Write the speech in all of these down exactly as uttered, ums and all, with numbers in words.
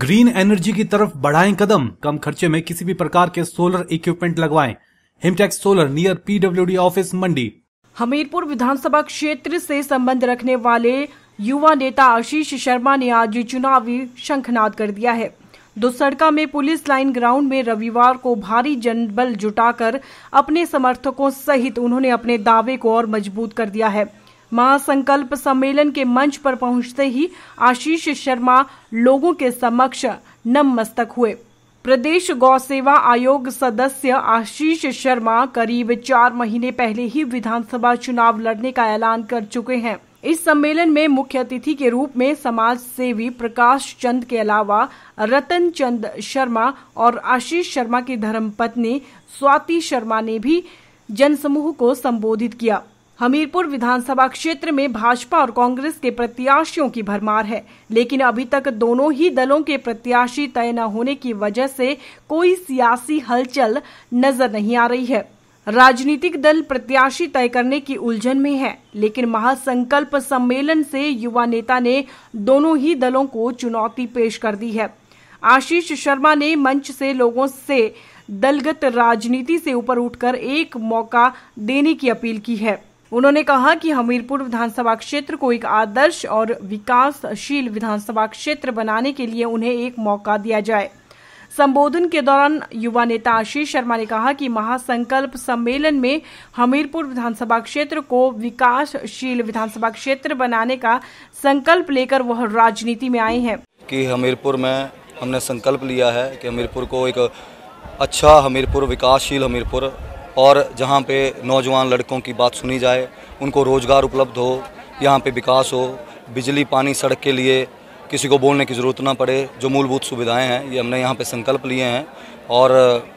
Green energy की तरफ बढ़ाएं कदम, कम खर्चे में किसी भी प्रकार के सोलर इक्विपमेंट लगवाएं। Himtex solar near PWD office Mandi. Hamirpur विधानसभा क्षेत्र से संबंध रखने वाले युवा नेता आशीष शर्मा ने आज चुनावी शंखनाद कर दिया है। दुसड़का में पुलिस लाइन ग्राउंड में रविवार को भारी जनबल जुटाकर अपने समर्थकों सहित उन्होंने अपने दावे को और मजबूत कर दिया है। महासंकल्प सम्मेलन के मंच पर पहुंचते ही आशीष शर्मा लोगों के समक्ष नतमस्तक हुए। प्रदेश गौ सेवा आयोग सदस्य आशीष शर्मा करीब चार महीने पहले ही विधानसभा चुनाव लड़ने का ऐलान कर चुके हैं। इस सम्मेलन में मुख्य अतिथि के रूप में समाज सेवी प्रकाश चंद के अलावा रतन चंद शर्मा और आशीष शर्मा की धर्मपत्नी स्वाति शर्मा ने भी जनसमूह को संबोधित किया। हमीरपुर विधानसभा क्षेत्र में भाजपा और कांग्रेस के प्रत्याशियों की भरमार है, लेकिन अभी तक दोनों ही दलों के प्रत्याशी तय न होने की वजह से कोई सियासी हलचल नजर नहीं आ रही है। राजनीतिक दल प्रत्याशी तय करने की उलझन में है, लेकिन महासंकल्प सम्मेलन से युवा नेता ने दोनों ही दलों को चुनौती पेश कर दी है। आशीष शर्मा ने मंच से लोगों से दलगत राजनीति से ऊपर उठकर एक मौका देने की अपील की है। उन्होंने कहा कि हमीरपुर विधानसभा क्षेत्र को एक आदर्श और विकासशील विधानसभा क्षेत्र बनाने के लिए उन्हें एक मौका दिया जाए। संबोधन के दौरान युवा नेता आशीष शर्मा ने कहा कि महासंकल्प सम्मेलन में हमीरपुर विधानसभा क्षेत्र को विकासशील विधानसभा क्षेत्र बनाने का संकल्प लेकर वह राजनीति में आए हैं। कि हमीरपुर में हमने संकल्प लिया है कि हमीरपुर को एक अच्छा हमीरपुर, विकासशील हमीरपुर, और जहाँ पे नौजवान लड़कों की बात सुनी जाए, उनको रोज़गार उपलब्ध हो, यहाँ पे विकास हो, बिजली, पानी, सड़क के लिए किसी को बोलने की ज़रूरत ना पड़े, जो मूलभूत सुविधाएं हैं ये हमने यहाँ पे संकल्प लिए हैं। और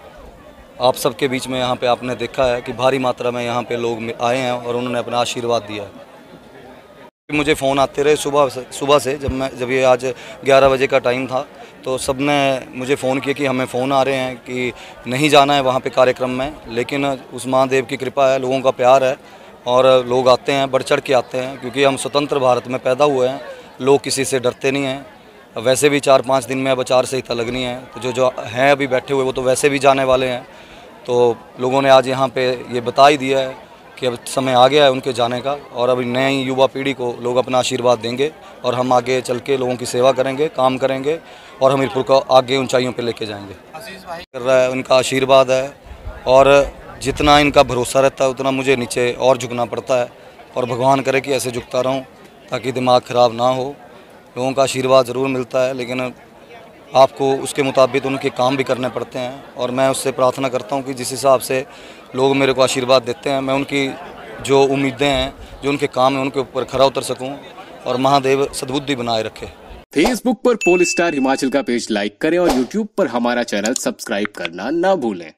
आप सबके बीच में यहाँ पे आपने देखा है कि भारी मात्रा में यहाँ पे लोग आए हैं और उन्होंने अपना आशीर्वाद दिया है। मुझे फ़ोन आते रहे सुबह से सुबह से जब मैं जब ये आज ग्यारह बजे का टाइम था, तो सब ने मुझे फ़ोन किया कि हमें फ़ोन आ रहे हैं कि नहीं जाना है वहाँ पे कार्यक्रम में, लेकिन उस महादेव की कृपा है, लोगों का प्यार है और लोग आते हैं, बढ़ चढ़ के आते हैं, क्योंकि हम स्वतंत्र भारत में पैदा हुए हैं। लोग किसी से डरते नहीं हैं। वैसे भी चार पाँच दिन में अब आचार संहिता लगनी है, तो जो जो हैं अभी बैठे हुए वो तो वैसे भी जाने वाले हैं। तो लोगों ने आज यहाँ पे ये बता ही दिया है कि अब समय आ गया है उनके जाने का, और अभी नई युवा पीढ़ी को लोग अपना आशीर्वाद देंगे और हम आगे चल के लोगों की सेवा करेंगे, काम करेंगे और हमीरपुर को आगे ऊंचाइयों पे लेके जाएंगे। कर रहा है, उनका आशीर्वाद है, और जितना इनका भरोसा रहता है उतना मुझे नीचे और झुकना पड़ता है, और भगवान करे कि ऐसे झुकता रहूं ताकि दिमाग ख़राब ना हो। लोगों का आशीर्वाद ज़रूर मिलता है, लेकिन आपको उसके मुताबिक उनके काम भी करने पड़ते हैं, और मैं उससे प्रार्थना करता हूं कि जिस हिसाब से लोग मेरे को आशीर्वाद देते हैं, मैं उनकी जो उम्मीदें हैं, जो उनके काम है, उनके ऊपर खरा उतर सकूं और महादेव सद्बुद्धि बनाए रखे। फेसबुक पर पोल स्टार हिमाचल का पेज लाइक करें और यूट्यूब पर हमारा चैनल सब्सक्राइब करना ना भूलें।